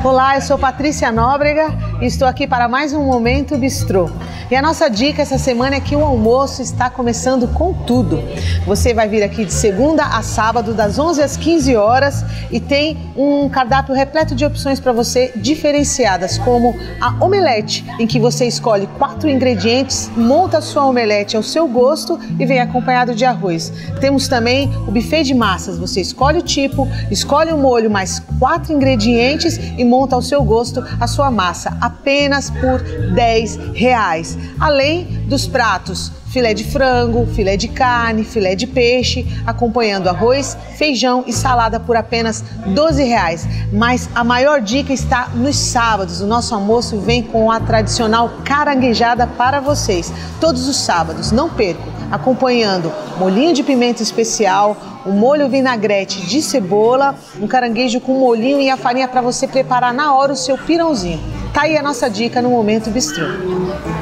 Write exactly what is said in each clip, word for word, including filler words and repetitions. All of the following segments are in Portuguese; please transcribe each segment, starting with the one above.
Olá, eu sou Patrícia Nóbrega e estou aqui para mais um Momento Bistrô. E a nossa dica essa semana é que o almoço está começando com tudo. Você vai vir aqui de segunda a sábado, das onze às quinze horas, e tem um cardápio repleto de opções para você diferenciadas, como a omelete, em que você escolhe quatro ingredientes, monta a sua omelete ao seu gosto e vem acompanhado de arroz. Temos também o buffet de massas, você escolhe o tipo, escolhe o molho mais quatro ingredientes e monta ao seu gosto a sua massa, apenas por dez reais. Além dos pratos filé de frango, filé de carne, filé de peixe, acompanhando arroz, feijão e salada por apenas doze reais. Mas a maior dica está nos sábados. O nosso almoço vem com a tradicional caranguejada para vocês. Todos os sábados, não percam, acompanhando molhinho de pimenta especial, um molho vinagrete de cebola, um caranguejo com molhinho e a farinha para você preparar na hora o seu pirãozinho. Tá aí a nossa dica no Momento Bistrô.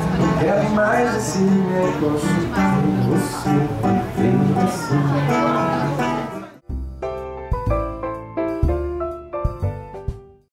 Quero mais esse negócio com você, com você.